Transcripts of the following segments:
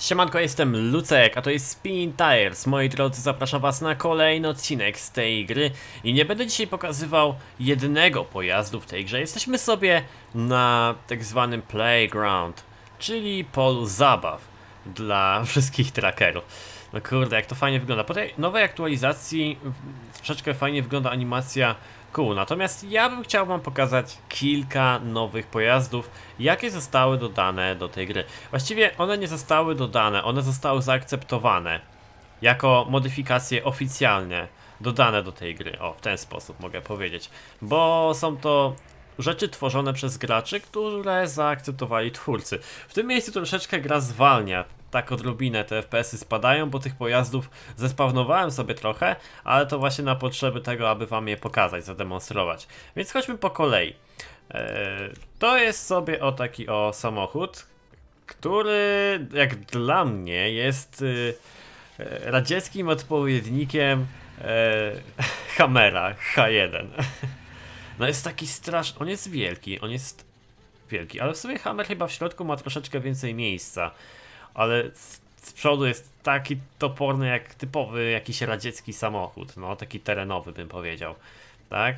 Siemanko, jestem Lucek, a to jest Spin Tires. Moi drodzy, zapraszam was na kolejny odcinek z tej gry. I nie będę dzisiaj pokazywał jednego pojazdu w tej grze. Jesteśmy sobie na tak zwanym playground, czyli polu zabaw dla wszystkich trackerów. No kurde, jak to fajnie wygląda. Po tej nowej aktualizacji troszeczkę fajnie wygląda animacja kół. Natomiast ja bym chciał wam pokazać kilka nowych pojazdów, jakie zostały dodane do tej gry. Właściwie one nie zostały dodane, one zostały zaakceptowane jako modyfikacje oficjalnie dodane do tej gry. O, w ten sposób mogę powiedzieć. Bo są to rzeczy tworzone przez graczy, które zaakceptowali twórcy. W tym miejscu troszeczkę gra zwalnia. Tak odrobinę te FPS-y spadają, bo tych pojazdów zespawnowałem sobie trochę, ale to właśnie na potrzeby tego, aby wam je pokazać, zademonstrować. Więc chodźmy po kolei. To jest sobie taki samochód, który jak dla mnie jest radzieckim odpowiednikiem Hammera H1. No jest taki straszny, on jest wielki, ale w sumie Hammer chyba w środku ma troszeczkę więcej miejsca. Ale z przodu jest taki toporny jak typowy jakiś radziecki samochód, no taki terenowy bym powiedział, tak?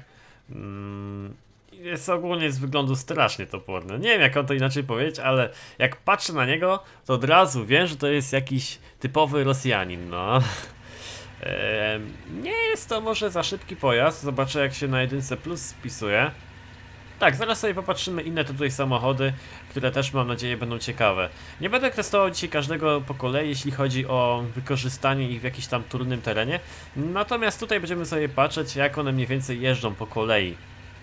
Jest ogólnie z wyglądu strasznie toporny, nie wiem jak on to inaczej powiedzieć, ale jak patrzę na niego, to od razu wiem, że to jest jakiś typowy Rosjanin, no. Nie jest to może za szybki pojazd, zobaczę jak się na 1 plus spisuje. Tak, zaraz sobie popatrzymy inne tutaj samochody, które też mam nadzieję będą ciekawe. Nie będę testował dzisiaj każdego po kolei, jeśli chodzi o wykorzystanie ich w jakimś tam trudnym terenie. Natomiast tutaj będziemy sobie patrzeć, jak one mniej więcej jeżdżą po kolei.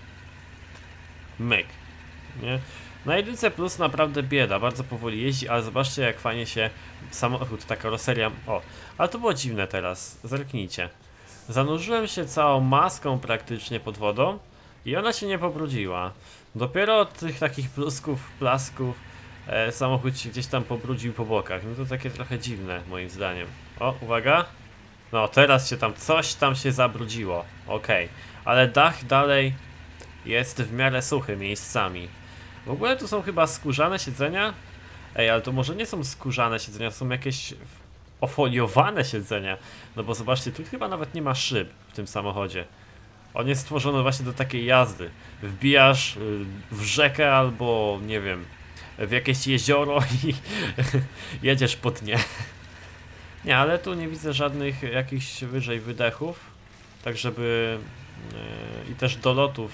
Myk. Nie? Na 1 plus naprawdę bieda, bardzo powoli jeździ, ale zobaczcie jak fajnie się samochód, ta karoseria... O, ale to było dziwne teraz, zerknijcie. Zanurzyłem się całą maską praktycznie pod wodą. I ona się nie pobrudziła. Dopiero od tych takich plasków samochód się gdzieś tam pobrudził po bokach. No to takie trochę dziwne moim zdaniem. O, uwaga. No teraz się tam, coś tam się zabrudziło. Okej. Ale dach dalej jest w miarę suchy miejscami. W ogóle tu są chyba skórzane siedzenia. Ej, ale to może nie są skórzane siedzenia, to są jakieś ofoliowane siedzenia. No bo zobaczcie, tu chyba nawet nie ma szyb w tym samochodzie. On jest stworzony właśnie do takiej jazdy. Wbijasz w rzekę albo, nie wiem, w jakieś jezioro i jedziesz po dnie. Nie, ale tu nie widzę żadnych jakichś wyżej wydechów. Tak żeby... i też dolotów.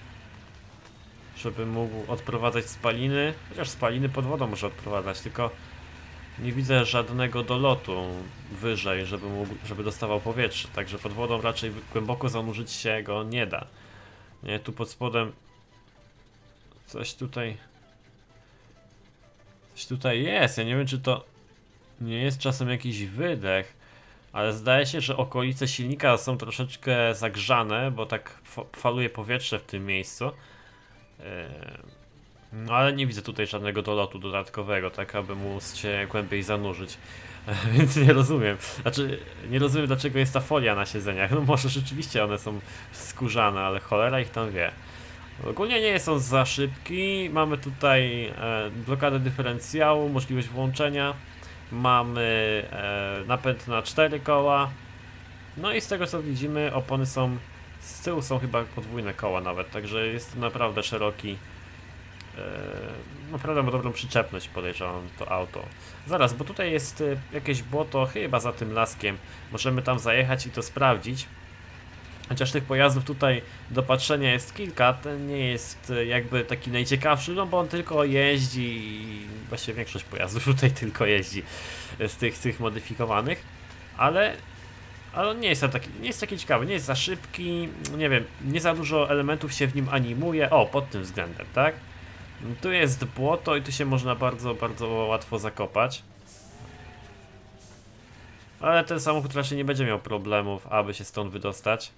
Żeby mógł odprowadzać spaliny. Chociaż spaliny pod wodą może odprowadzać, tylko... Nie widzę żadnego dolotu wyżej, żeby dostawał powietrze, także pod wodą raczej głęboko zanurzyć się go nie da. Nie, tu pod spodem coś tutaj jest, ja nie wiem czy to nie jest czasem jakiś wydech, ale zdaje się, że okolice silnika są troszeczkę zagrzane, bo tak faluje powietrze w tym miejscu. No ale nie widzę tutaj żadnego dolotu dodatkowego, tak aby móc się głębiej zanurzyć. Więc nie rozumiem. Znaczy, nie rozumiem dlaczego jest ta folia na siedzeniach. No może rzeczywiście one są skórzane, ale cholera ich tam wie. Ogólnie nie są za szybki. Mamy tutaj blokadę dyferencjału, możliwość włączenia. Mamy napęd na 4 koła. No i z tego co widzimy, opony są... Z tyłu są chyba podwójne koła nawet, także jest to naprawdę szeroki. Naprawdę ma dobrą przyczepność, podejrzewam, to auto. Zaraz, bo tutaj jest jakieś błoto, chyba za tym laskiem. Możemy tam zajechać i to sprawdzić. Chociaż tych pojazdów tutaj do patrzenia jest kilka, ten nie jest jakby taki najciekawszy, no bo on tylko jeździ i właściwie większość pojazdów tutaj tylko jeździ z tych modyfikowanych. Ale on nie jest taki ciekawy, nie jest za szybki, nie wiem, nie za dużo elementów się w nim animuje. O, pod tym względem, tak? Tu jest błoto i tu się można bardzo, bardzo łatwo zakopać. Ale ten samochód raczej nie będzie miał problemów, aby się stąd wydostać.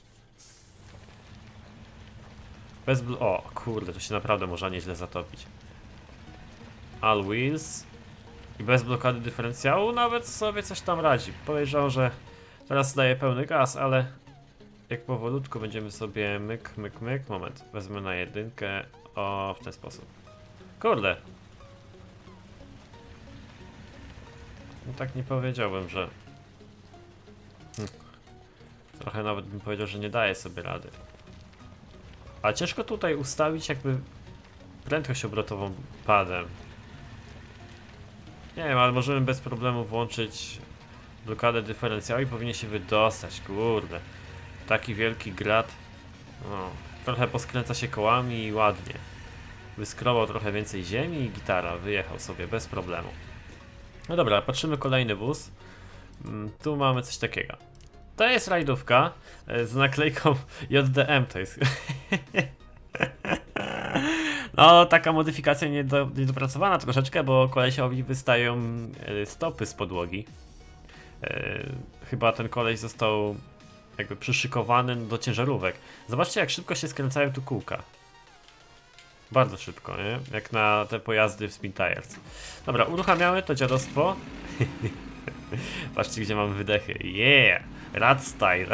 O, kurde, tu się naprawdę można nieźle zatopić. All wheels. I bez blokady dyferencjału nawet sobie coś tam radzi. Podejrzewam, że teraz daje pełny gaz, ale jak powolutku będziemy sobie myk. Moment, wezmę na 1. O, w ten sposób. Kurde. No tak nie powiedziałbym, że... Trochę nawet bym powiedział, że nie daje sobie rady. A ciężko tutaj ustawić jakby prędkość obrotową padem. Nie wiem, ale możemy bez problemu włączyć blokadę dyferencjału i powinien się wydostać, kurde. Taki wielki grat. No, trochę poskręca się kołami i ładnie. Wyskrobał trochę więcej ziemi i gitara wyjechał sobie bez problemu. No dobra, patrzymy kolejny wóz. Tu mamy coś takiego. To jest rajdówka z naklejką JDM, to jest... No, taka modyfikacja niedopracowana troszeczkę, bo kolesiowi wystają stopy z podłogi. Chyba ten koleś został jakby przyszykowany do ciężarówek. Zobaczcie, jak szybko się skręcają tu kółka. Bardzo szybko, nie? Jak na te pojazdy w Spin Tires. Dobra, uruchamiamy to dziadostwo. Patrzcie, gdzie mamy wydechy. Yeah! Rad style.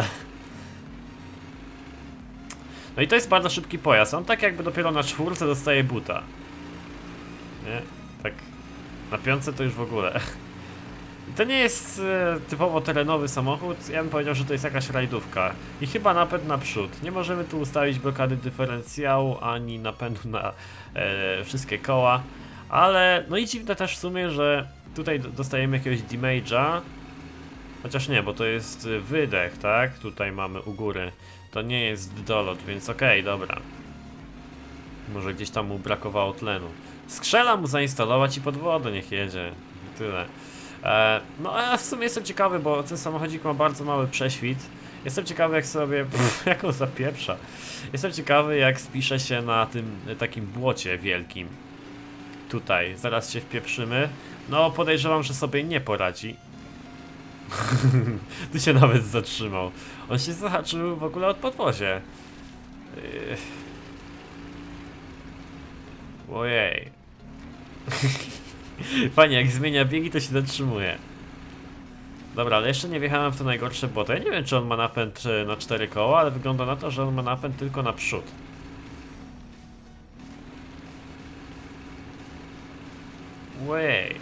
No i to jest bardzo szybki pojazd. On tak jakby dopiero na czwórce dostaje buta. Nie? Tak na piątce to już w ogóle. To nie jest typowo terenowy samochód. Ja bym powiedział, że to jest jakaś rajdówka. I chyba napęd naprzód. Nie możemy tu ustawić blokady dyferencjału ani napędu na wszystkie koła. Ale no i dziwne też w sumie, że tutaj dostajemy jakiegoś damage'a. Chociaż nie, bo to jest wydech, tak? Tutaj mamy u góry. To nie jest dolot, więc okej, dobra. Może gdzieś tam mu brakowało tlenu. Skrzela mu zainstalować i pod wodę niech jedzie. Tyle. No a w sumie jestem ciekawy, bo ten samochodzik ma bardzo mały prześwit. Jestem ciekawy, jak sobie... jak on zapieprza. Jestem ciekawy, jak spisze się na tym takim błocie wielkim. Tutaj, zaraz się wpieprzymy. No podejrzewam, że sobie nie poradzi. Tu się nawet zatrzymał. On się zahaczył w ogóle od podwozie. Ojej. Fajnie, jak zmienia biegi, to się zatrzymuje. Dobra, ale jeszcze nie wjechałem w to najgorsze błoto. Ja nie wiem, czy on ma napęd na 4 koła, ale wygląda na to, że on ma napęd tylko na przód. Ojej.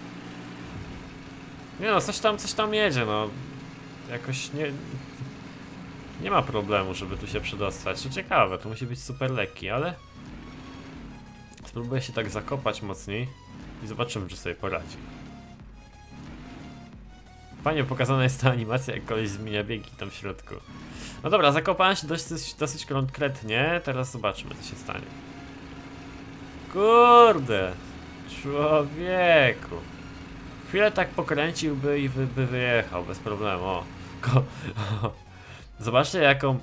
Nie no, coś tam jedzie, no. Jakoś nie ma problemu, żeby tu się przedostać. To ciekawe, to musi być super lekki, ale... Spróbuję się tak zakopać mocniej i zobaczymy, czy sobie poradzi. Fajnie pokazana jest ta animacja, jak koleś zmienia biegi tam w środku. No dobra, zakopałem się dosyć konkretnie, teraz zobaczmy, co się stanie. Kurde! Człowieku! Chwilę tak pokręciłby i by wyjechał bez problemu. O. Zobaczcie, jaką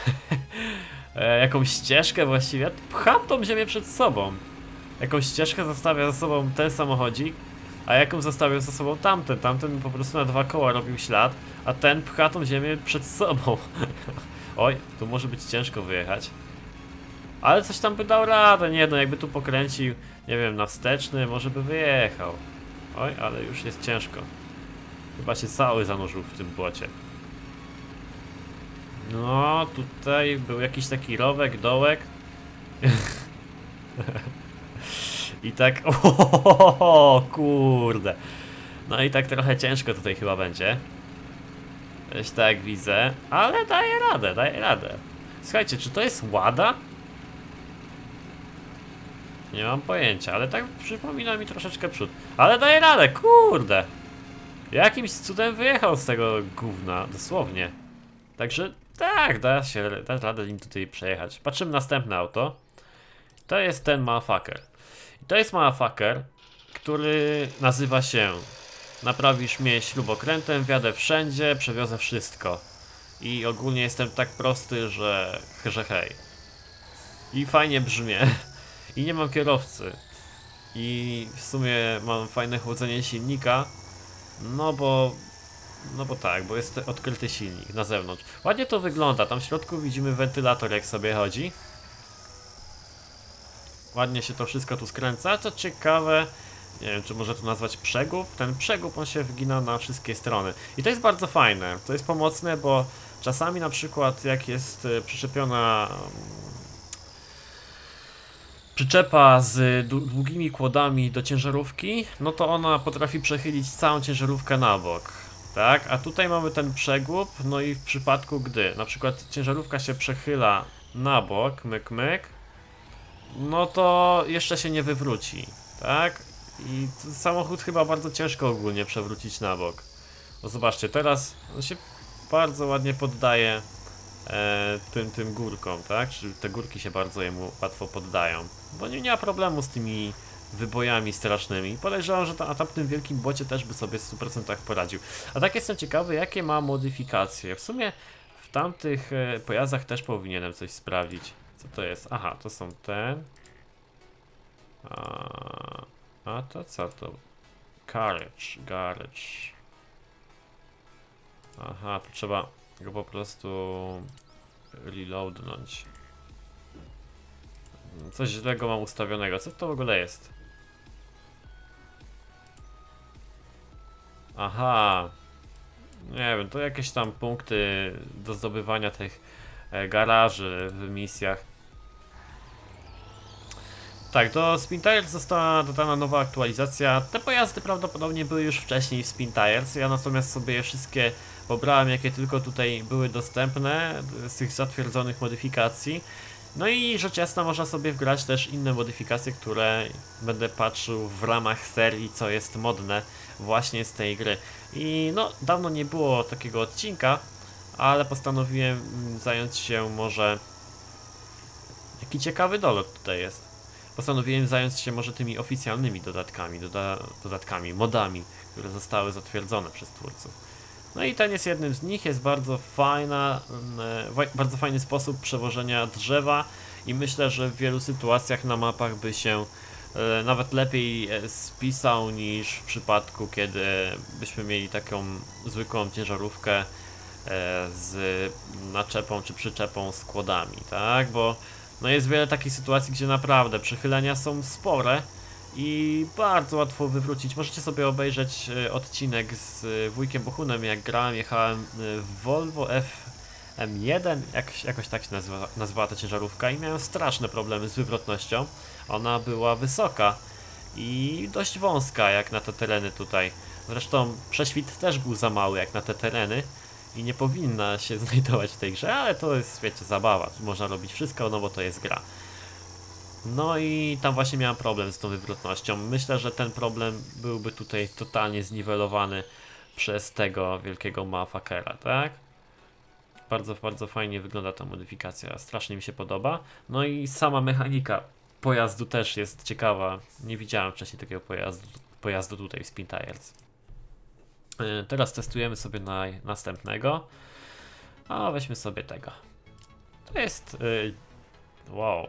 jaką ścieżkę właściwie. Pcham tą ziemię przed sobą. Jaką ścieżkę zostawia za sobą ten samochodzik, a jaką zostawiał za sobą tamten. Tamten po prostu na 2 koła robił ślad, a ten pcha tą ziemię przed sobą. Oj, tu może być ciężko wyjechać. Ale coś tam by dał radę, nie no, jakby tu pokręcił, nie wiem, na wsteczny, może by wyjechał. Oj, ale już jest ciężko. Chyba się cały zanurzył w tym błocie. No, tutaj był jakiś taki rowek, dołek. I tak, o kurde. No i tak trochę ciężko tutaj chyba będzie. Też tak widzę, ale daję radę, daję radę. Słuchajcie, czy to jest Łada? Nie mam pojęcia, ale tak przypomina mi troszeczkę przód. Ale daję radę, kurde! Jakimś cudem wyjechał z tego gówna, dosłownie. Także tak, da radę im tutaj przejechać. Patrzymy następne auto. To jest ten motherfucker. I to jest motherfucker, który nazywa się: naprawisz mnie śrubokrętem, wjadę wszędzie, przewiozę wszystko. I ogólnie jestem tak prosty, że hej. I fajnie brzmię. I nie mam kierowcy. I w sumie mam fajne chłodzenie silnika. No bo tak, bo jest odkryty silnik na zewnątrz. Ładnie to wygląda, tam w środku widzimy wentylator, jak sobie chodzi. Ładnie się to wszystko tu skręca, co ciekawe. Nie wiem, czy może to nazwać przegub. Ten przegub, on się wygina na wszystkie strony. I to jest bardzo fajne, to jest pomocne, bo czasami na przykład jak jest przyczepiona przyczepa z długimi kłodami do ciężarówki, no to ona potrafi przechylić całą ciężarówkę na bok. Tak, a tutaj mamy ten przegub, no i w przypadku gdy na przykład ciężarówka się przechyla na bok, myk myk, no to jeszcze się nie wywróci, tak? I samochód chyba bardzo ciężko ogólnie przewrócić na bok. No zobaczcie, teraz on się bardzo ładnie poddaje tym górkom, tak? Czyli te górki się bardzo jemu łatwo poddają. Bo nie ma problemu z tymi wybojami strasznymi. Podejrzewam, że na tamtym wielkim bocie też by sobie w 100% poradził. A tak jestem ciekawy, jakie ma modyfikacje. W sumie w tamtych pojazdach też powinienem coś sprawdzić. Co to jest? Aha, to są te. A to co to? Garage. Aha, tu trzeba go po prostu reloadnąć. Coś źlego mam ustawionego. Co to w ogóle jest? Aha. Nie wiem, to jakieś tam punkty do zdobywania tych garaży w misjach. Tak, do Spin Tires została dodana nowa aktualizacja. Te pojazdy prawdopodobnie były już wcześniej w Spin Tires. Ja natomiast sobie je wszystkie pobrałem, jakie tylko tutaj były dostępne z tych zatwierdzonych modyfikacji. No i rzecz jasna można sobie wgrać też inne modyfikacje, które będę patrzył w ramach serii, co jest modne właśnie z tej gry. I no, dawno nie było takiego odcinka, ale postanowiłem zająć się może... Jaki ciekawy dolot tutaj jest. Postanowiłem zająć się może tymi oficjalnymi dodatkami, modami, które zostały zatwierdzone przez twórców. No i ten jest jednym z nich, jest bardzo fajny sposób przewożenia drzewa i myślę, że w wielu sytuacjach na mapach by się nawet lepiej spisał niż w przypadku, kiedy byśmy mieli taką zwykłą ciężarówkę z naczepą czy przyczepą z kłodami, tak? Bo no jest wiele takich sytuacji, gdzie naprawdę przechylenia są spore i bardzo łatwo wywrócić. Możecie sobie obejrzeć odcinek z wujkiem Bohunem, jak grałem, jechałem w Volvo FM1, jakoś tak się nazywała ta ciężarówka i miałem straszne problemy z wywrotnością. Ona była wysoka i dość wąska jak na te tereny tutaj. Zresztą prześwit też był za mały jak na te tereny i nie powinna się znajdować w tej grze, ale to jest, wiecie, zabawa. Tu można robić wszystko, no bo to jest gra. No i tam właśnie miałem problem z tą wywrotnością. Myślę, że ten problem byłby tutaj totalnie zniwelowany przez tego wielkiego motherfuckera, tak? Bardzo, bardzo fajnie wygląda ta modyfikacja, strasznie mi się podoba. No i sama mechanika pojazdu też jest ciekawa. Nie widziałem wcześniej takiego pojazdu tutaj w Spin Tires. Teraz testujemy sobie następnego. A weźmy sobie tego. To jest... wow.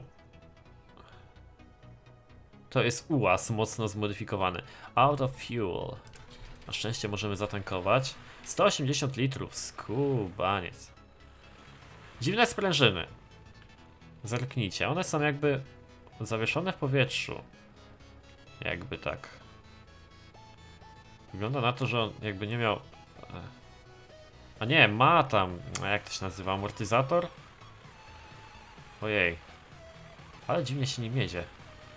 To jest UAZ mocno zmodyfikowany. Out of fuel. Na szczęście możemy zatankować. 180 litrów, skubaniec. Dziwne sprężyny. Zerknijcie, one są jakby zawieszone w powietrzu. Jakby tak. Wygląda na to, że on jakby nie miał... A nie, ma tam... Jak to się nazywa? Amortyzator? Ojej. Ale dziwnie się nim jedzie.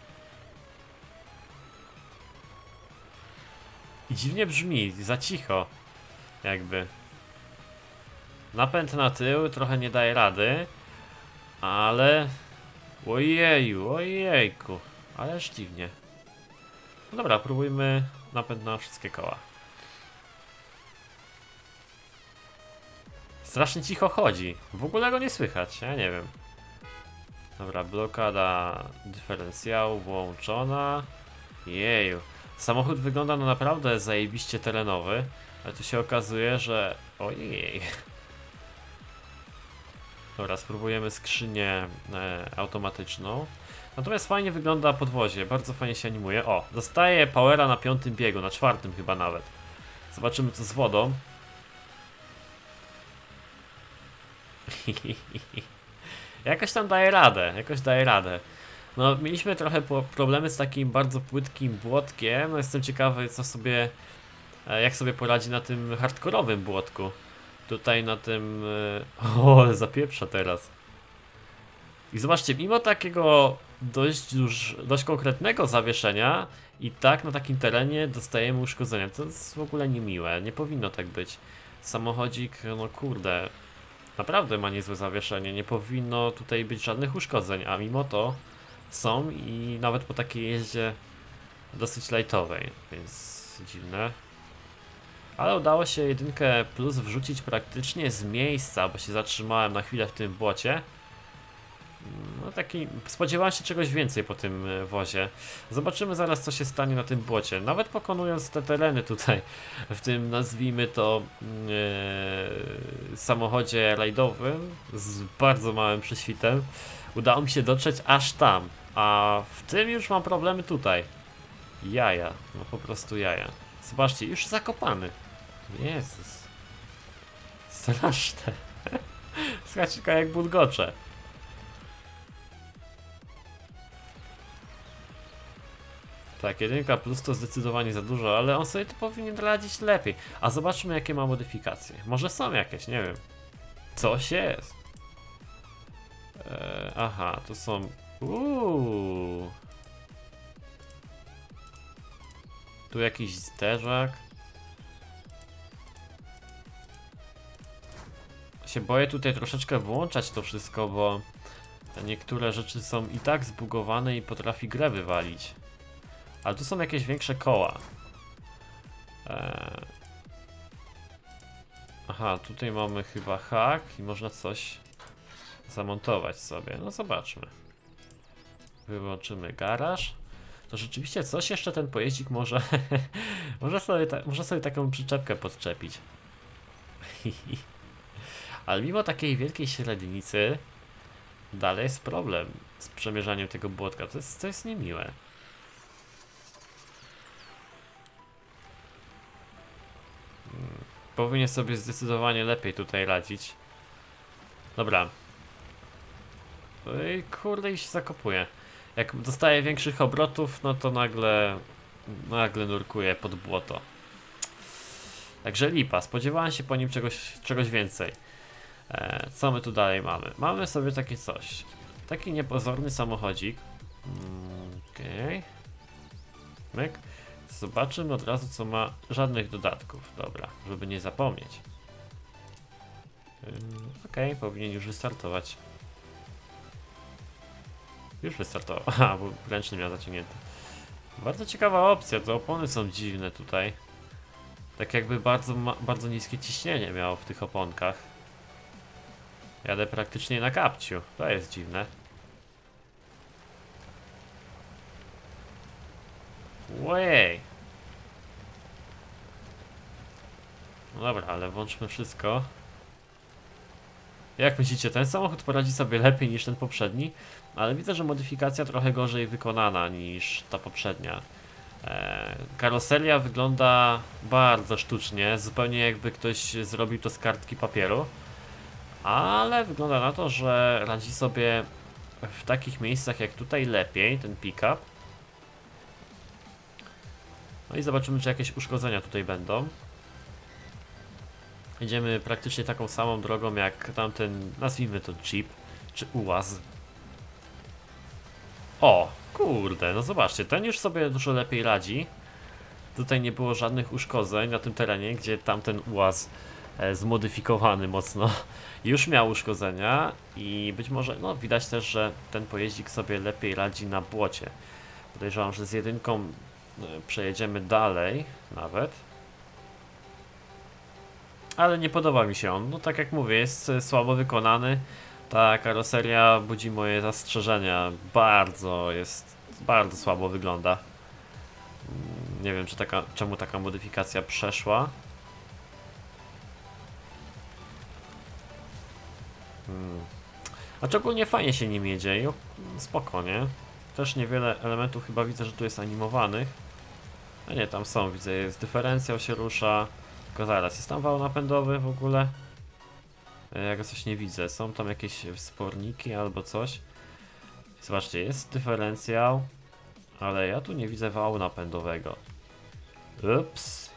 I dziwnie brzmi, za cicho. Jakby. Napęd na tył trochę nie daje rady. Ale... Ojeju, ojejku. Ależ dziwnie. No dobra, próbujmy napęd na wszystkie koła. Strasznie cicho chodzi. W ogóle go nie słychać, ja nie wiem. Dobra, blokada dyferencjału włączona. Jeju. Samochód wygląda no naprawdę zajebiście terenowy, ale tu się okazuje, że... Ojej. Dobra, spróbujemy skrzynię automatyczną. Natomiast fajnie wygląda podwozie, bardzo fajnie się animuje. O, dostaje powera na 5. biegu, na 4. chyba nawet. Zobaczymy co z wodą. Jakoś tam daje radę, jakoś daje radę. No, mieliśmy trochę problemy z takim bardzo płytkim błotkiem. No, jestem ciekawy, co sobie, jak sobie poradzi na tym hardkorowym błotku. Tutaj na tym... O, ale zapieprza teraz. I zobaczcie, mimo takiego dość konkretnego zawieszenia i tak na takim terenie dostajemy uszkodzenia. To jest w ogóle niemiłe, nie powinno tak być. Samochodzik, no kurde, naprawdę ma niezłe zawieszenie, nie powinno tutaj być żadnych uszkodzeń, a mimo to są i nawet po takiej jeździe dosyć lightowej, więc dziwne. Ale udało się 1+ wrzucić praktycznie z miejsca, bo się zatrzymałem na chwilę w tym błocie. No taki, spodziewałem się czegoś więcej po tym wozie. Zobaczymy zaraz, co się stanie na tym błocie. Nawet pokonując te tereny tutaj, w tym, nazwijmy to, samochodzie rajdowym z bardzo małym prześwitem, udało mi się dotrzeć aż tam. A w tym już mam problemy tutaj. Jaja, no po prostu jaja. Zobaczcie, już zakopany. Jezus. Straszne. Słuchajcie, jak bulgocze. Tak, 1+ to zdecydowanie za dużo, ale on sobie to powinien radzić lepiej. A zobaczmy, jakie ma modyfikacje. Może są jakieś, nie wiem. Coś jest. Aha, to są... Tu jakiś zderzak. Się boję tutaj troszeczkę włączać to wszystko, bo niektóre rzeczy są i tak zbugowane i potrafi grę wywalić. Ale tu są jakieś większe koła. Aha, tutaj mamy chyba hak i można coś zamontować sobie. No zobaczmy. Wyłączymy garaż. To rzeczywiście coś jeszcze ten pojeździk może... może sobie taką przyczepkę podczepić. Ale mimo takiej wielkiej średnicy dalej jest problem z przemierzaniem tego błotka. To jest niemiłe. Powinien sobie zdecydowanie lepiej tutaj radzić. Dobra. I kurde, i się zakopuje. Jak dostaje większych obrotów, no to nagle nurkuje pod błoto. Także lipa. Spodziewałem się po nim czegoś więcej. Co my tu dalej mamy? Mamy sobie takie coś. Taki niepozorny samochodzik. Okej. Myk. Zobaczymy od razu, co ma. Żadnych dodatków. Dobra, żeby nie zapomnieć. Okej, powinien już wystartować. Już wystartował. Aha, bo ręczny miał zaciągnięty. Bardzo ciekawa opcja. Te opony są dziwne tutaj. Tak jakby bardzo niskie ciśnienie miało w tych oponkach. Jadę praktycznie na kapciu. To jest dziwne. Ojej. No dobra, ale włączmy wszystko. Jak myślicie, ten samochód poradzi sobie lepiej niż ten poprzedni? Ale widzę, że modyfikacja trochę gorzej wykonana niż ta poprzednia. Karoseria wygląda bardzo sztucznie, zupełnie jakby ktoś zrobił to z kartki papieru. Ale wygląda na to, że radzi sobie w takich miejscach jak tutaj lepiej, ten pick-up. No i zobaczymy, czy jakieś uszkodzenia tutaj będą. Idziemy praktycznie taką samą drogą jak tamten, nazwijmy to Jeep, czy UAZ. O, kurde, no zobaczcie, ten już sobie dużo lepiej radzi. Tutaj nie było żadnych uszkodzeń na tym terenie, gdzie tamten UAZ zmodyfikowany mocno już miał uszkodzenia i być może, no widać też, że ten pojeździk sobie lepiej radzi na błocie. Podejrzewam, że z 1 przejedziemy dalej nawet. Ale nie podoba mi się on, no tak jak mówię, jest słabo wykonany. Ta karoseria budzi moje zastrzeżenia, bardzo słabo wygląda. Nie wiem, czemu taka modyfikacja przeszła. A ogólnie fajnie się nim jedzie i spokojnie. Też niewiele elementów chyba widzę, że tu jest animowanych. A nie, tam są, widzę, jest dyferencjał się rusza. Tylko zaraz, jest tam wał napędowy w ogóle? Ja go coś nie widzę, są tam jakieś wsporniki albo coś. Zobaczcie, jest dyferencjał, ale ja tu nie widzę wału napędowego. Ups.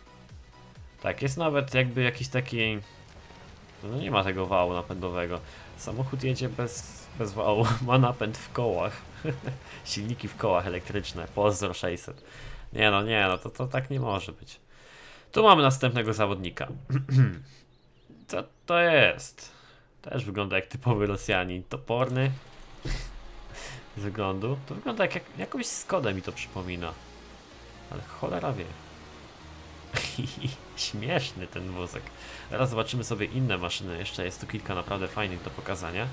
Tak, jest nawet jakby jakiś taki... No nie ma tego wału napędowego. Samochód jedzie bez wału, ma napęd w kołach. Silniki w kołach elektryczne, Pozdro 600. Nie no, to tak nie może być. Tu mamy następnego zawodnika. Co to jest? Też wygląda jak typowy Rosjanin, toporny. Z wyglądu. To wygląda jak jakąś Skodę mi to przypomina. Ale cholera wie. Śmieszny ten wózek. Teraz zobaczymy sobie inne maszyny. Jeszcze jest tu kilka naprawdę fajnych do pokazania.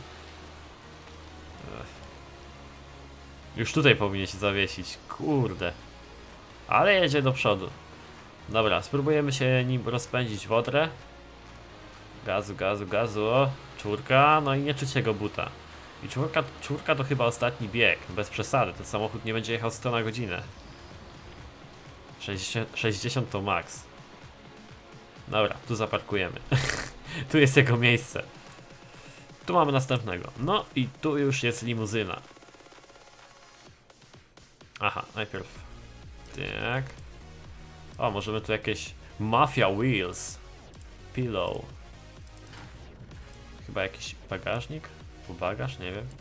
Już tutaj powinien się zawiesić. Kurde. Ale jedzie do przodu. Dobra, spróbujemy się nim rozpędzić w odrę. Gazu. O, czwórka, no i nie czuć jego buta. I czwórka to chyba ostatni bieg. Bez przesady, ten samochód nie będzie jechał 100 na godzinę. 60 to max. Dobra, tu zaparkujemy. Tu jest jego miejsce. Tu mamy następnego. No i tu już jest limuzyna. Aha, najpierw tak. O, możemy tu jakieś Mafia Wheels. Pillow. Chyba jakiś bagażnik? Bagaż? Nie wiem.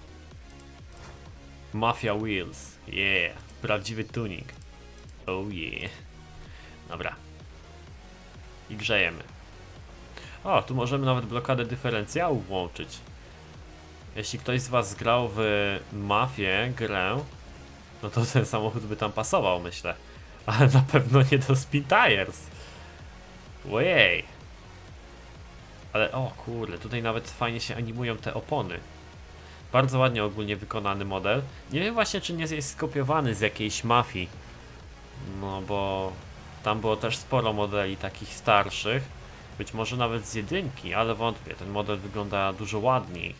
Mafia Wheels. Yeah. Prawdziwy tuning. Oh yeah. Dobra. I grzejemy. O, tu możemy nawet blokadę dyferencjału włączyć. Jeśli ktoś z was grał w Mafię grę, no to ten samochód by tam pasował, myślę. Ale na pewno nie do Spin Tires. Ojej. Ale o kurde, tutaj nawet fajnie się animują te opony. Bardzo ładnie ogólnie wykonany model. Nie wiem właśnie, czy nie jest skopiowany z jakiejś mafii. No bo tam było też sporo modeli takich starszych. Być może nawet z jedynki, ale wątpię. Ten model wygląda dużo ładniej.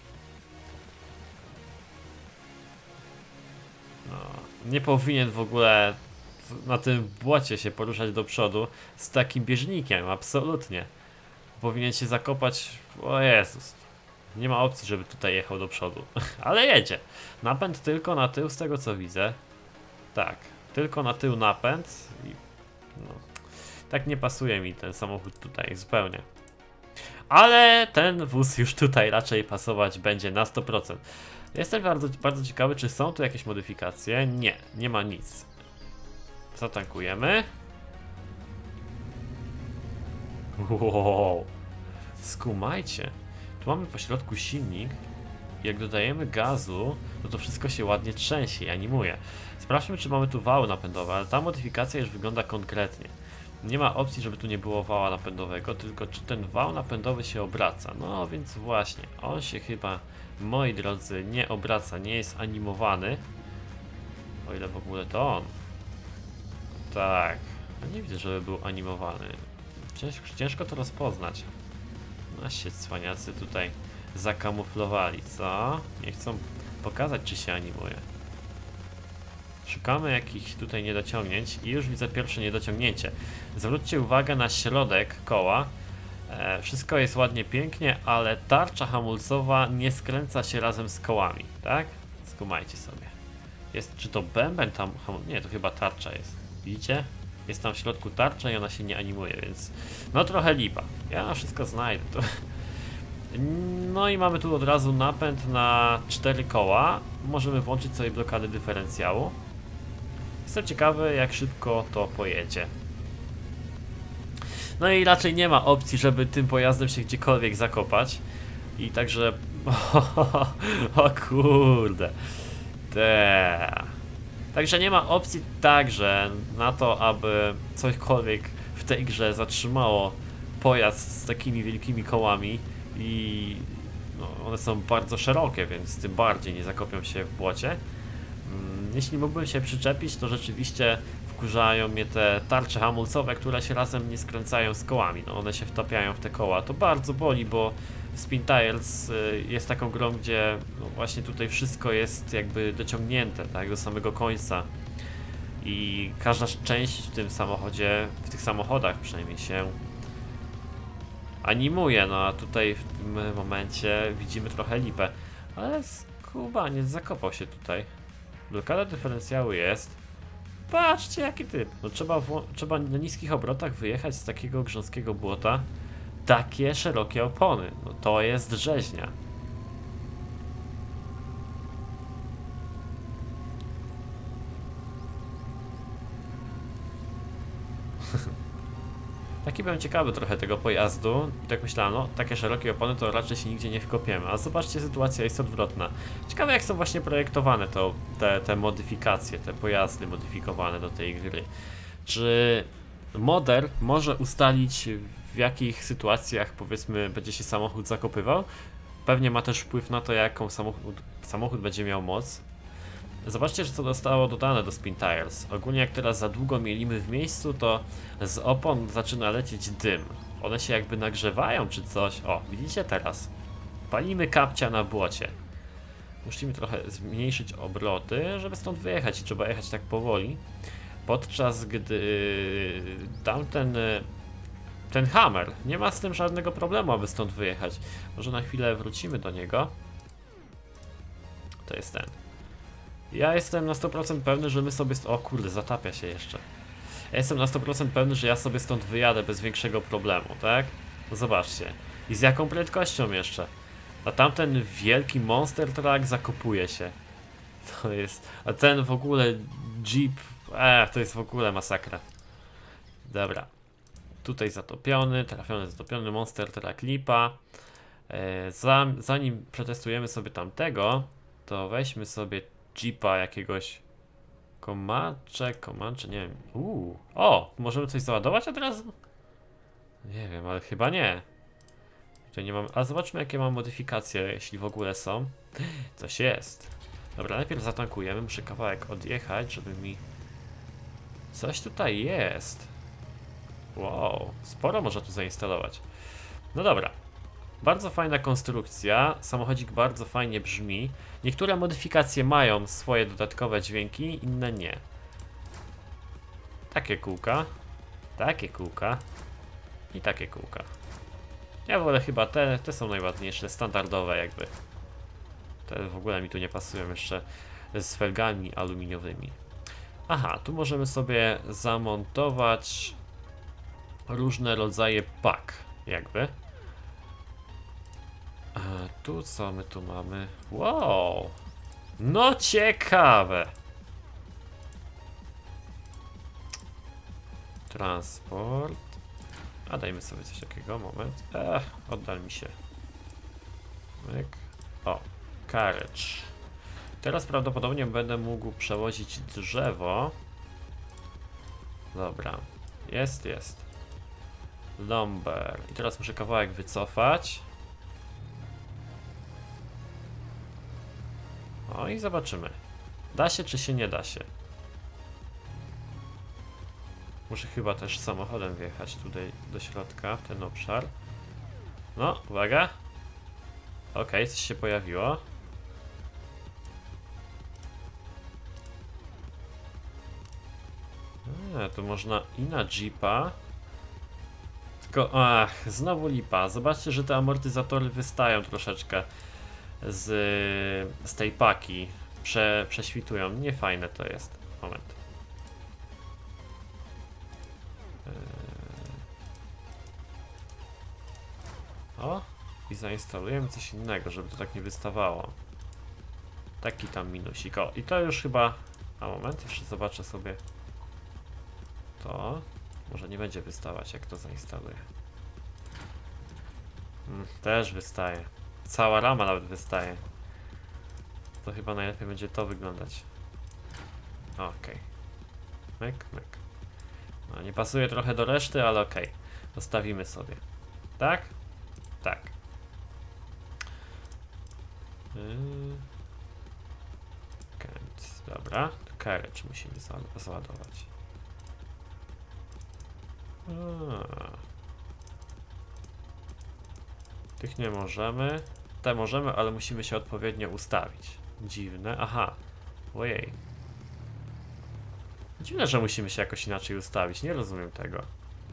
No, nie powinien w ogóle na tym błocie się poruszać do przodu z takim bieżnikiem, absolutnie. Powinien się zakopać. O Jezus. Nie ma opcji, żeby tutaj jechał do przodu. Ale jedzie. Napęd tylko na tył, z tego co widzę. Tak, tylko na tył napęd. I no, tak nie pasuje mi ten samochód tutaj zupełnie. Ale ten wóz już tutaj raczej pasować będzie na 100%. Jestem bardzo ciekawy, czy są tu jakieś modyfikacje. Nie, nie ma nic. Zatankujemy. Wow. Skumajcie. Tu mamy po środku silnik. Jak dodajemy gazu, no to wszystko się ładnie trzęsie i animuje. Sprawdźmy, czy mamy tu wały napędowe, ale ta modyfikacja już wygląda konkretnie. Nie ma opcji, żeby tu nie było wała napędowego, tylko czy ten wał napędowy się obraca. No więc właśnie, on się chyba, moi drodzy, nie obraca, nie jest animowany. O ile w ogóle to on. Tak, nie widzę, żeby był animowany. Ciężko to rozpoznać. No się cwaniacy tutaj zakamuflowali, co? Nie chcą pokazać, czy się animuje. Szukamy jakichś tutaj niedociągnięć i już widzę pierwsze niedociągnięcie. Zwróćcie uwagę na środek koła. Wszystko jest ładnie, pięknie, ale tarcza hamulcowa nie skręca się razem z kołami, tak? Skumajcie sobie. Jest, czy to bęben tam? Nie, to chyba tarcza jest. Widzicie? Jest tam w środku tarcza i ona się nie animuje, więc no trochę lipa. Ja wszystko znajdę. To... No i mamy tu od razu napęd na 4 koła. Możemy włączyć sobie blokadę dyferencjału. Jestem ciekawy, jak szybko to pojedzie. No i raczej nie ma opcji, żeby tym pojazdem się gdziekolwiek zakopać. I także... O kurde. Także nie ma opcji także na to, aby cośkolwiek w tej grze zatrzymało pojazd z takimi wielkimi kołami. I no, one są bardzo szerokie, więc tym bardziej nie zakopią się w błocie. Jeśli mógłbym się przyczepić, to rzeczywiście wkurzają mnie te tarcze hamulcowe, które się razem nie skręcają z kołami. No, one się wtapiają w te koła. To bardzo boli, bo Spin Tires jest taką grą, gdzie no właśnie tutaj wszystko jest jakby dociągnięte, tak, do samego końca. I każda część w tym samochodzie, w tych samochodach przynajmniej się animuje, no a tutaj w tym momencie widzimy trochę lipę. Ale skubaniec zakopał się tutaj. Blokada dyferencjału jest. Patrzcie jaki typ. No trzeba na niskich obrotach wyjechać z takiego grząskiego błota. Takie szerokie opony. No to jest rzeźnia. Taki byłem ciekawy trochę tego pojazdu i tak myślałem, no takie szerokie opony to raczej się nigdzie nie wkopiemy, a zobaczcie, sytuacja jest odwrotna. Ciekawe jak są właśnie projektowane te modyfikacje, te pojazdy modyfikowane do tej gry. Czy model może ustalić w jakich sytuacjach powiedzmy będzie się samochód zakopywał? Pewnie ma też wpływ na to jaką samochód będzie miał moc. Zobaczcie, że co zostało dodane do Spin Tires. Ogólnie jak teraz za długo mielimy w miejscu, to z opon zaczyna lecieć dym. One się jakby nagrzewają czy coś. O, widzicie teraz? Palimy kapcia na błocie. Musimy trochę zmniejszyć obroty, żeby stąd wyjechać i trzeba jechać tak powoli. Podczas gdy ten Hammer nie ma z tym żadnego problemu, aby stąd wyjechać. Może na chwilę wrócimy do niego. To jest ten. Ja jestem na 100% pewny, że my sobie... O kurde, zatapia się jeszcze. Ja jestem na 100% pewny, że ja sobie stąd wyjadę bez większego problemu, tak? No zobaczcie. I z jaką prędkością jeszcze? A tamten wielki monster truck zakopuje się. To jest... A ten w ogóle Jeep... to jest w ogóle masakra. Dobra. Tutaj zatopiony, trafiony, zatopiony monster truck lipa. Zanim przetestujemy sobie tamtego, to weźmy sobie Jeepa jakiegoś Comanche, nie wiem. O, możemy coś załadować od razu? Nie wiem, ale chyba nie. Tutaj nie mam. A zobaczmy jakie mam modyfikacje, jeśli w ogóle są. Coś jest. Dobra, najpierw zatankujemy, muszę kawałek odjechać, żeby mi... Coś tutaj jest. Wow, sporo można tu zainstalować. No dobra. Bardzo fajna konstrukcja, samochodzik bardzo fajnie brzmi. Niektóre modyfikacje mają swoje dodatkowe dźwięki, inne nie. Takie kółka i takie kółka. Ja wolę chyba te są najładniejsze, standardowe jakby. Te w ogóle mi tu nie pasują jeszcze z felgami aluminiowymi. Aha, tu możemy sobie zamontować różne rodzaje pak jakby. A tu co my tu mamy? Wow! No ciekawe! Transport. A dajmy sobie coś takiego, moment. Oddal mi się. O, carriage. Teraz prawdopodobnie będę mógł przewozić drzewo. Dobra. Jest. Lumber. I teraz muszę kawałek wycofać. O i zobaczymy. Da się czy się nie da się. Muszę chyba też samochodem wjechać tutaj do środka, w ten obszar. No, uwaga. Okej, coś się pojawiło. Tu można i na Jeepa. Tylko, znowu lipa. Zobaczcie, że te amortyzatory wystają troszeczkę z tej paki. Prześwitują. Niefajne to jest. Moment. O, i zainstalujemy coś innego, żeby to tak nie wystawało. Taki tam minusik. O, i to już chyba... A moment, jeszcze zobaczę sobie to. Może nie będzie wystawać, jak to zainstaluję. Też wystaje. Cała rama nawet wystaje. To chyba najlepiej będzie to wyglądać. Okej. Myk. No, nie pasuje trochę do reszty, ale okej. Zostawimy sobie. Tak? Tak. Dobra. Carriage musimy załadować. Tych nie możemy. Te możemy, ale musimy się odpowiednio ustawić. Dziwne. Aha. Ojej. Dziwne, że musimy się jakoś inaczej ustawić. Nie rozumiem tego.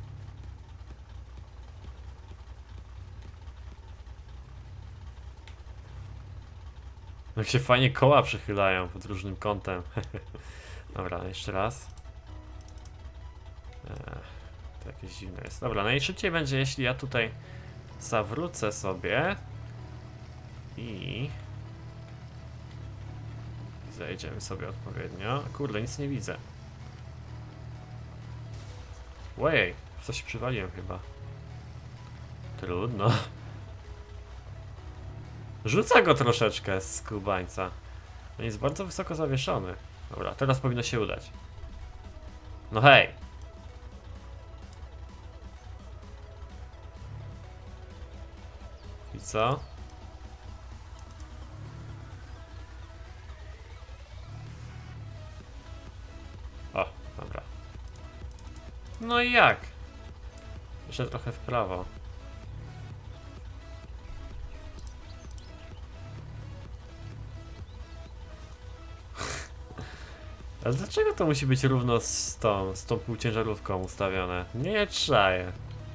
Jak się fajnie koła przechylają pod różnym kątem. Dobra, jeszcze raz. To jakieś dziwne jest. Dobra, najszybciej będzie, jeśli ja tutaj zawrócę sobie i zejdziemy sobie odpowiednio. Kurde, nic nie widzę. Ojej, w coś przywaliłem chyba. Trudno. Rzuca go troszeczkę z skubańca. On jest bardzo wysoko zawieszony. Dobra, teraz powinno się udać. No hej! I co? O, dobra. No i jak? Jeszcze trochę w prawo. Ale dlaczego to musi być równo z tą półciężarówką ustawione? Nie czaję.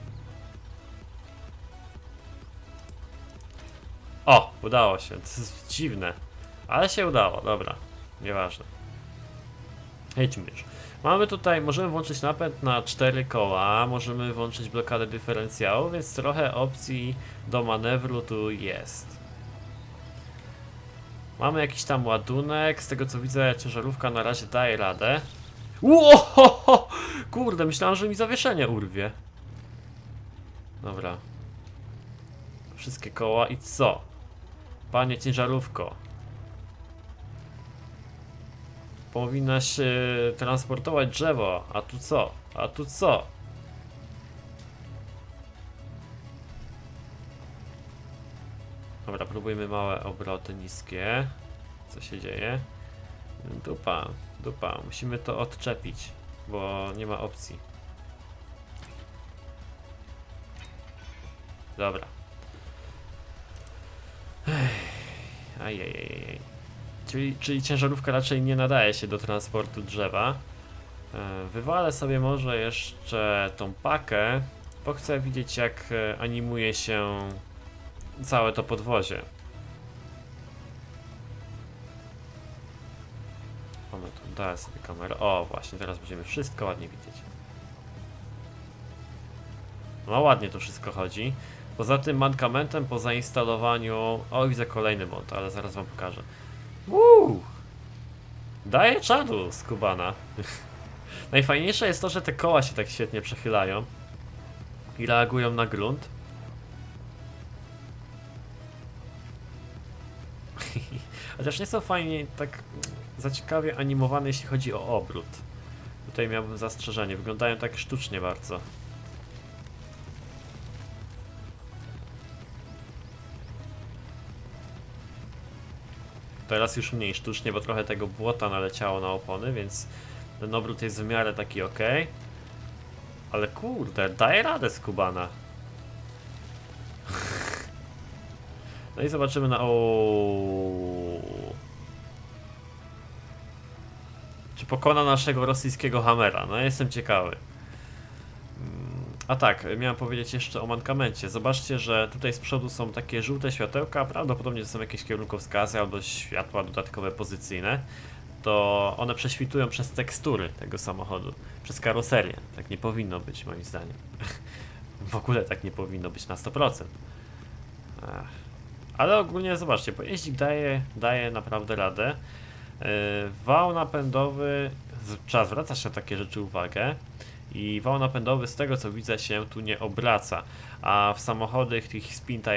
O, udało się. To jest dziwne. Ale się udało, dobra. Nieważne. Jedźmy już. Mamy tutaj, możemy włączyć napęd na 4 koła, możemy włączyć blokadę dyferencjału, więc trochę opcji do manewru tu jest. Mamy jakiś tam ładunek, z tego co widzę ciężarówka na razie daje radę. Łohoho! Kurde, myślałem, że mi zawieszenie urwie. Dobra. Wszystkie koła i co? Panie ciężarówko. Powinnaś transportować drzewo, a tu co? A tu co? Dobra, próbujmy małe obroty niskie. Co się dzieje? Dupa, dupa. Musimy to odczepić, bo nie ma opcji. Dobra. Ajajajaj. Czyli ciężarówka raczej nie nadaje się do transportu drzewa. Wywalę sobie może jeszcze tą pakę, bo chcę widzieć, jak animuje się całe to podwozie. Moment, daję sobie kamerę. O, właśnie, teraz będziemy wszystko ładnie widzieć. No ładnie to wszystko chodzi. Poza tym mankamentem po zainstalowaniu... O, widzę kolejny mod, ale zaraz wam pokażę. Daje czadu skubana. Najfajniejsze jest to, że te koła się tak świetnie przechylają i reagują na grunt. Chociaż nie są fajnie tak za ciekawie animowane, jeśli chodzi o obrót. Tutaj miałbym zastrzeżenie, wyglądają tak sztucznie bardzo. Teraz już mniej sztucznie, bo trochę tego błota naleciało na opony, więc ten obrót jest w miarę taki ok. Ale kurde, daje radę skubana. No i zobaczymy na... Czy pokona naszego rosyjskiego Hammera? No jestem ciekawy. A tak, miałem powiedzieć jeszcze o mankamencie. Zobaczcie, że tutaj z przodu są takie żółte światełka, prawdopodobnie to są jakieś kierunkowskazy albo światła dodatkowe pozycyjne. To one prześwitują przez tekstury tego samochodu, przez karoserię. Tak nie powinno być, moim zdaniem. W ogóle tak nie powinno być na 100%. Ale ogólnie zobaczcie, pojeździk daje naprawdę radę. Wał napędowy, trzeba zwracać na takie rzeczy uwagę. I wał napędowy, z tego co widzę, się tu nie obraca, a w samochodach tych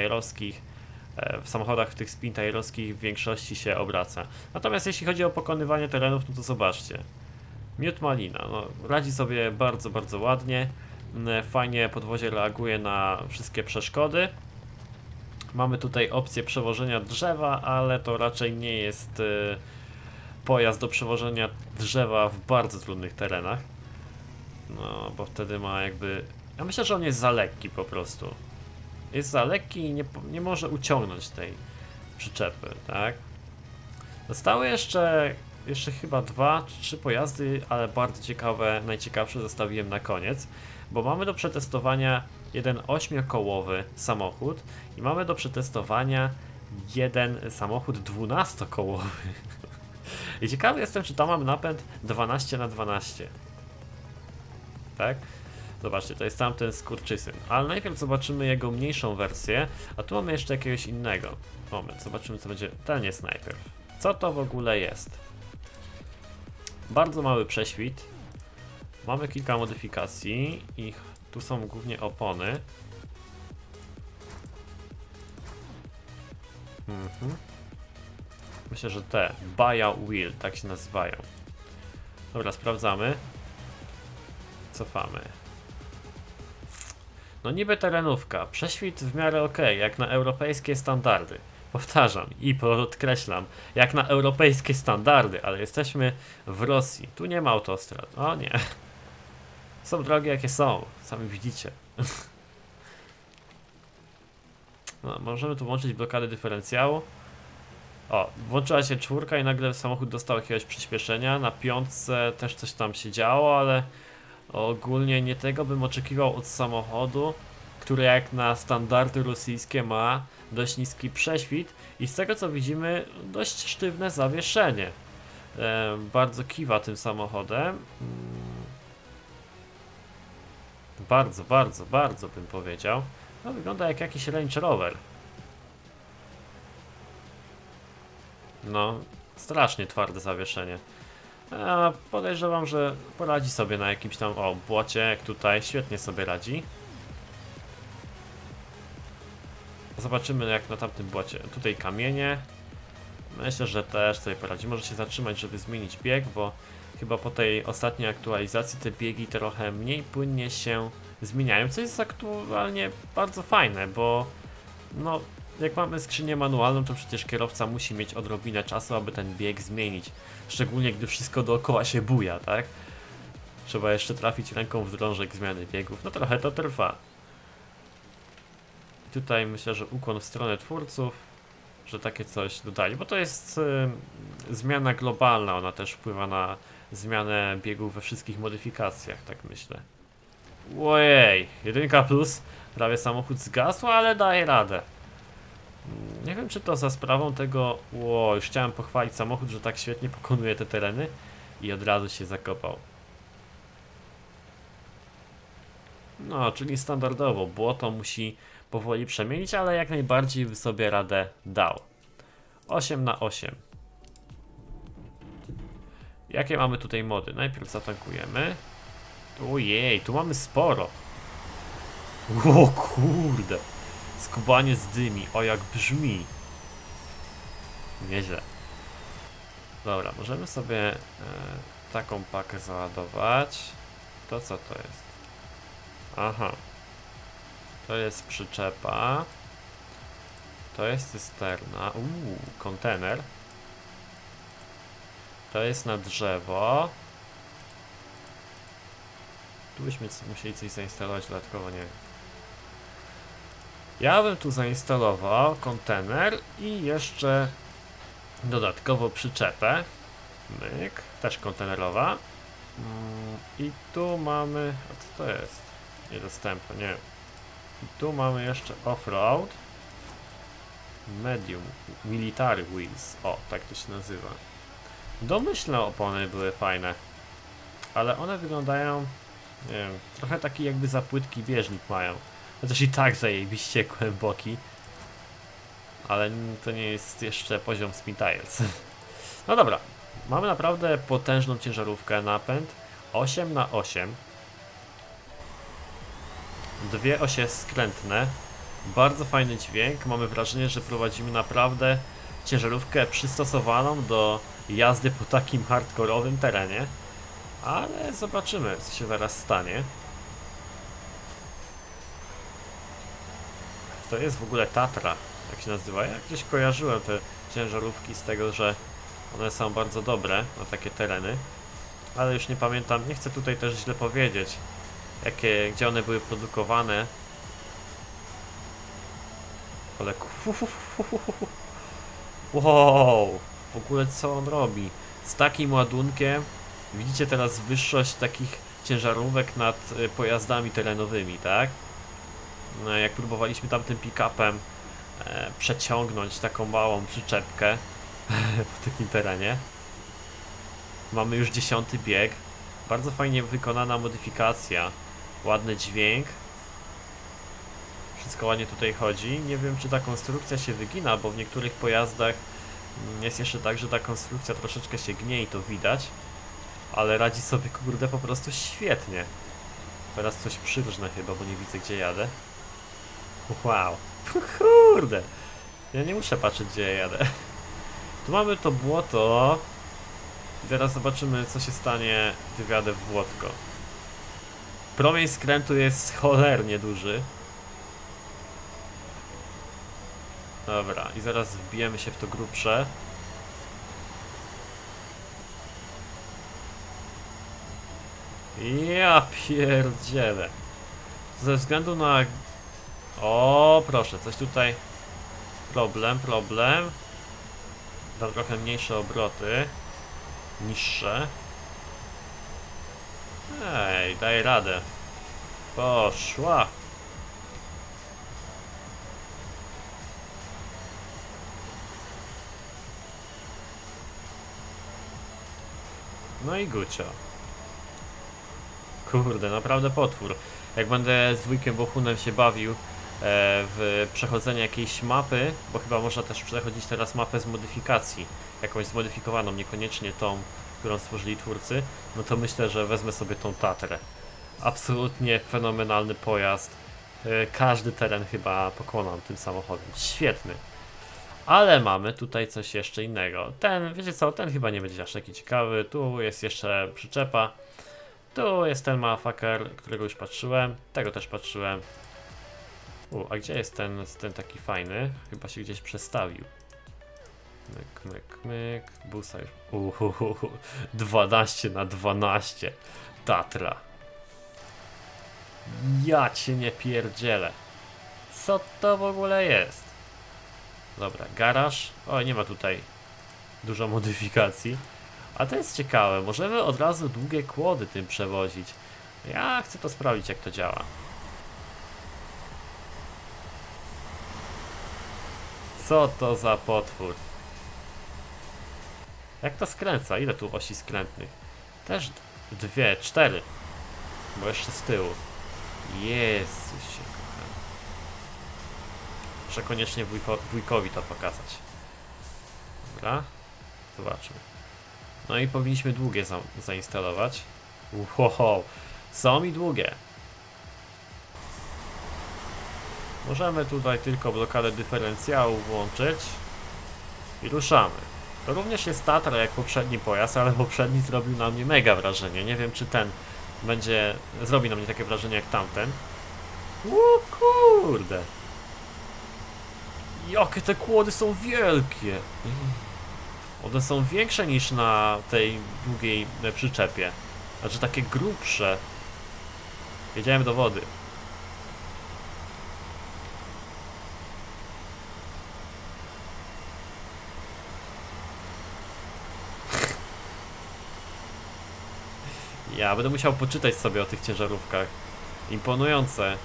spin-tailowskich w większości się obraca. Natomiast jeśli chodzi o pokonywanie terenów, no to zobaczcie. Miód malina, no, radzi sobie bardzo, bardzo ładnie. Fajnie podwozie reaguje na wszystkie przeszkody. Mamy tutaj opcję przewożenia drzewa, ale to raczej nie jest pojazd do przewożenia drzewa w bardzo trudnych terenach. No, bo wtedy ma jakby... Ja myślę, że on jest za lekki po prostu. Jest za lekki i nie może uciągnąć tej przyczepy, tak? Zostały jeszcze chyba 2 czy 3 pojazdy, ale bardzo ciekawe, najciekawsze zostawiłem na koniec. Bo mamy do przetestowania jeden 8-kołowy samochód i mamy do przetestowania jeden samochód 12-kołowy. I ciekawy jestem, czy tam mam napęd 12×12. Tak? Zobaczcie, to jest tamten skurczysyn. Ale najpierw zobaczymy jego mniejszą wersję, a tu mamy jeszcze jakiegoś innego. Moment, zobaczymy co będzie. Ten jest najpierw. Co to w ogóle jest? Bardzo mały prześwit. Mamy kilka modyfikacji i tu są głównie opony. Myślę, że te Buyout Wheel, tak się nazywają. Dobra, sprawdzamy. Cofamy. No niby terenówka, prześwit w miarę ok, jak na europejskie standardy. Powtarzam i podkreślam, jak na europejskie standardy, ale jesteśmy w Rosji. Tu nie ma autostrad. O nie. Są drogi jakie są, sami widzicie. No, możemy tu włączyć blokadę dyferencjału. O, włączyła się czwórka i nagle samochód dostał jakiegoś przyspieszenia. Na piątce też coś tam się działo, ale ogólnie nie tego bym oczekiwał od samochodu, który jak na standardy rosyjskie ma dość niski prześwit i z tego co widzimy dość sztywne zawieszenie. Bardzo kiwa tym samochodem. Bardzo bym powiedział. No, wygląda jak jakiś Range Rover. No, strasznie twarde zawieszenie. Podejrzewam, że poradzi sobie na jakimś tam, błocie, jak tutaj, świetnie sobie radzi. Zobaczymy jak na tamtym błocie. Tutaj kamienie. Myślę, że też sobie poradzi. Może się zatrzymać, żeby zmienić bieg, bo chyba po tej ostatniej aktualizacji te biegi trochę mniej płynnie się zmieniają, co jest aktualnie bardzo fajne, bo no, jak mamy skrzynię manualną, to przecież kierowca musi mieć odrobinę czasu, aby ten bieg zmienić. Szczególnie gdy wszystko dookoła się buja, tak? Trzeba jeszcze trafić ręką w drążek zmiany biegów. No trochę to trwa. I tutaj myślę, że ukłon w stronę twórców, że takie coś dodali, bo to jest zmiana globalna, ona też wpływa na zmianę biegów we wszystkich modyfikacjach, tak myślę. Ojej, 1+, prawie samochód zgasł, ale daje radę. Nie wiem, czy to za sprawą tego... już chciałem pochwalić samochód, że tak świetnie pokonuje te tereny i od razu się zakopał. No, czyli standardowo, błoto musi powoli przemienić, ale jak najbardziej by sobie radę dał. 8/8. Jakie mamy tutaj mody? Najpierw zatankujemy. Ojej, tu mamy sporo. O kurde. Skubaniec dymi, o jak brzmi. Nieźle. Dobra, możemy sobie taką pakę załadować. To co to jest? Aha. To jest przyczepa. To jest cysterna. Kontener. To jest na drzewo. Tu byśmy musieli coś zainstalować dodatkowo, nie wiem. Ja bym tu zainstalował kontener i jeszcze dodatkowo przyczepę. Myk, też kontenerowa. I tu mamy... A co to jest? Niedostępne, nie wiem. I tu mamy jeszcze off-road. Medium, military wheels. O, tak to się nazywa. Domyślne opony były fajne. Ale one wyglądają... Nie wiem, trochę taki jakby za płytki bieżnik mają. Chociaż i tak zajebiście głęboki. Ale to nie jest jeszcze poziom Spin Tires. No dobra, mamy naprawdę potężną ciężarówkę, napęd 8/8. Dwie osie skrętne. Bardzo fajny dźwięk. Mamy wrażenie, że prowadzimy naprawdę ciężarówkę przystosowaną do jazdy po takim hardkorowym terenie. Ale zobaczymy, co się zaraz stanie. To jest w ogóle Tatra, jak się nazywa. Ja gdzieś kojarzyłem te ciężarówki z tego, że one są bardzo dobre na takie tereny. Ale już nie pamiętam, nie chcę tutaj też źle powiedzieć, gdzie one były produkowane. Ale wow, w ogóle co on robi? Z takim ładunkiem widzicie teraz wyższość takich ciężarówek nad pojazdami terenowymi, tak? No, jak próbowaliśmy tamtym pick-upem przeciągnąć taką małą przyczepkę po takim terenie. Mamy już 10. bieg. Bardzo fajnie wykonana modyfikacja. Ładny dźwięk. Wszystko ładnie tutaj chodzi. Nie wiem, czy ta konstrukcja się wygina, bo w niektórych pojazdach jest jeszcze tak, że ta konstrukcja troszeczkę się gnie i to widać. Ale radzi sobie, kurde, po prostu świetnie. Teraz coś przyrżnę chyba, bo nie widzę, gdzie jadę. Wow. Kurde. Ja nie muszę patrzeć, gdzie ja jadę. Tu mamy to błoto. I zaraz zobaczymy, co się stanie, gdy wjadę w błotko. Promień skrętu jest cholernie duży. Dobra, i zaraz wbijemy się w to grubsze. Ja pierdzielę. Ze względu na... O, proszę, coś tutaj... Problem. Dam trochę mniejsze obroty. Niższe. Ej, daj radę. Poszła. No i gucio. Kurde, naprawdę potwór. Jak będę z wujkiem Bohunem się bawił w przechodzenie jakiejś mapy, bo chyba można też przechodzić teraz mapę z modyfikacji, jakąś zmodyfikowaną, niekoniecznie tą, którą stworzyli twórcy, no to myślę, że wezmę sobie tą Tatrę. Absolutnie fenomenalny pojazd. Każdy teren chyba pokonam tym samochodem. Świetny. Ale mamy tutaj coś jeszcze innego. Ten, wiecie co, ten chyba nie będzie aż taki ciekawy. Tu jest jeszcze przyczepa. Tu jest ten motherfucker, którego już patrzyłem. Tego też patrzyłem. A gdzie jest ten taki fajny? Chyba się gdzieś przestawił. Myk. Busa już. 12 na 12. Tatra. Ja cię nie pierdzielę. Co to w ogóle jest? Dobra, garaż. O, nie ma tutaj dużo modyfikacji. A to jest ciekawe, możemy od razu długie kłody tym przewozić. Ja chcę to sprawdzić, jak to działa. Co to za potwór? Jak to skręca? Ile tu osi skrętnych? Też 2, 4. Bo jeszcze z tyłu. Jezusie kochany. Muszę koniecznie wujkowi to pokazać. Dobra. Zobaczmy. No i powinniśmy długie zainstalować. Wow. Są i długie. Możemy tutaj tylko blokadę dyferencjału włączyć. I ruszamy. To również jest Tatra jak poprzedni pojazd, ale poprzedni zrobił na mnie mega wrażenie. Nie wiem, czy ten zrobi na mnie takie wrażenie jak tamten. O kurde. Jakie te kłody są wielkie. One są większe niż na tej długiej przyczepie. Znaczy takie grubsze. Jedziemy do wody. Ja będę musiał poczytać sobie o tych ciężarówkach. Imponujące.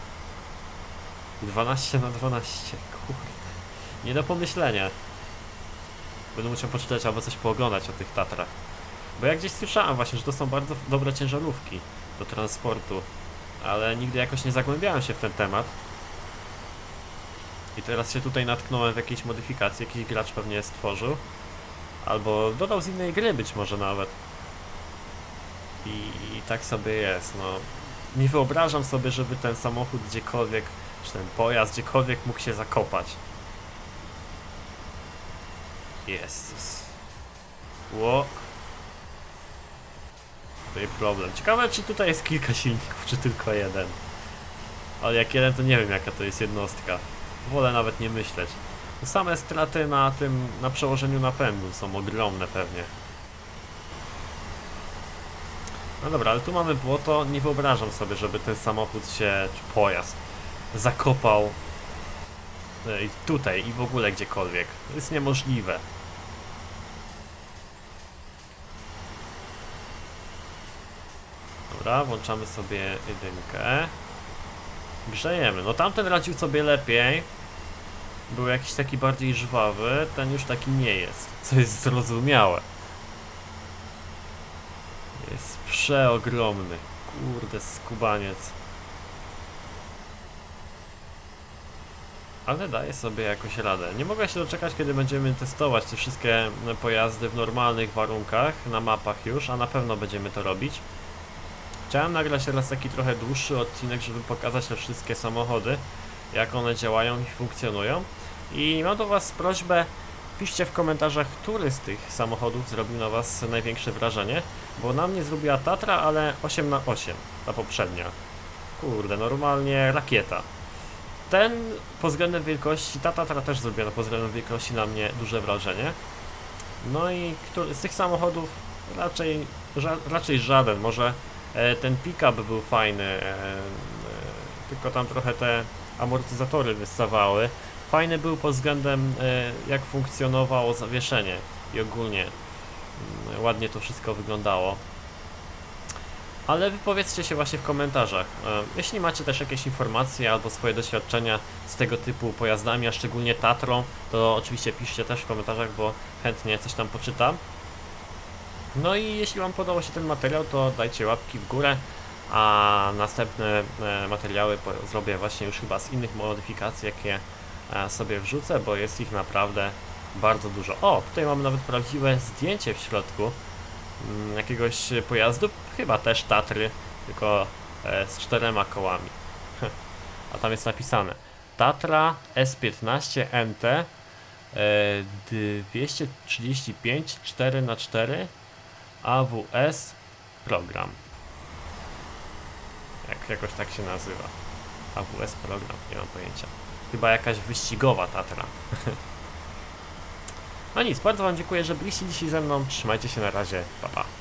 12 na 12. Kurde. Nie do pomyślenia. Będę musiał poczytać albo coś pooglądać o tych Tatrach. Bo ja gdzieś słyszałem właśnie, że to są bardzo dobre ciężarówki do transportu. Ale nigdy jakoś nie zagłębiałem się w ten temat. I teraz się tutaj natknąłem w jakiejś modyfikacji. Jakiś gracz pewnie je stworzył. Albo dodał z innej gry być może nawet. I tak sobie jest, no. Nie wyobrażam sobie, żeby ten samochód gdziekolwiek, czy ten pojazd gdziekolwiek mógł się zakopać. Jezus. Ło. Tutaj problem. Ciekawe, czy tutaj jest kilka silników, czy tylko jeden. Ale jak jeden, to nie wiem, jaka to jest jednostka. Wolę nawet nie myśleć. Same straty na przełożeniu napędu są ogromne pewnie. No dobra, ale tu mamy błoto. Nie wyobrażam sobie, żeby ten samochód się, czy pojazd, zakopał tutaj i w ogóle gdziekolwiek. To jest niemożliwe. Dobra, włączamy sobie jedynkę. Grzejemy. No tamten radził sobie lepiej. Był jakiś taki bardziej żwawy. Ten już taki nie jest. Co jest zrozumiałe. Jest przeogromny. Kurde, skubaniec. ale daje sobie jakoś radę. Nie mogę się doczekać, kiedy będziemy testować te wszystkie pojazdy w normalnych warunkach, na mapach już, a na pewno będziemy to robić. Chciałem nagrać teraz taki trochę dłuższy odcinek, żeby pokazać te wszystkie samochody, jak one działają i funkcjonują. I mam do Was prośbę, piszcie w komentarzach, który z tych samochodów zrobił na Was największe wrażenie, bo na mnie zrobiła Tatra, ale 8x8, ta poprzednia. Kurde, normalnie rakieta. Ten pod względem wielkości, ta Tatra też zrobiła pod względem wielkości na mnie duże wrażenie. No i z tych samochodów raczej żaden, może ten pick-up był fajny, tylko tam trochę te amortyzatory wystawały. Fajny był pod względem jak funkcjonowało zawieszenie i ogólnie ładnie to wszystko wyglądało. Ale wypowiedzcie się właśnie w komentarzach, jeśli macie też jakieś informacje albo swoje doświadczenia z tego typu pojazdami, a szczególnie Tatrą, to oczywiście piszcie też w komentarzach, bo chętnie coś tam poczytam. No i jeśli Wam podobał się ten materiał, to dajcie łapki w górę, a następne materiały zrobię właśnie już chyba z innych modyfikacji, jakie sobie wrzucę, bo jest ich naprawdę bardzo dużo. O, tutaj mamy nawet prawdziwe zdjęcie w środku jakiegoś pojazdu, chyba też Tatry, tylko z 4 kołami. A tam jest napisane Tatra S15 NT 235 4x4 AWS program. Jakoś tak się nazywa. AWS program, nie mam pojęcia. Chyba jakaś wyścigowa Tatra. No nic, bardzo Wam dziękuję, że byliście dzisiaj ze mną. Trzymajcie się, na razie, pa pa.